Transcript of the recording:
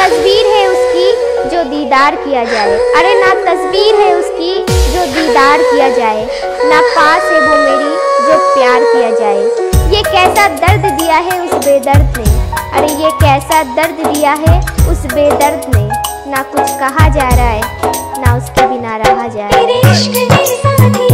तस्वीर है उसकी जो दीदार किया जाए, अरे ना तस्वीर है उसकी जो दीदार किया जाए, ना पास है वो मेरी जो प्यार किया जाए। ये कैसा दर्द दिया है उस बेदर्द ने, अरे ये कैसा दर्द दिया है उस बेदर्द ने, ना कुछ कहा जा रहा है ना उसके बिना रहा जाए।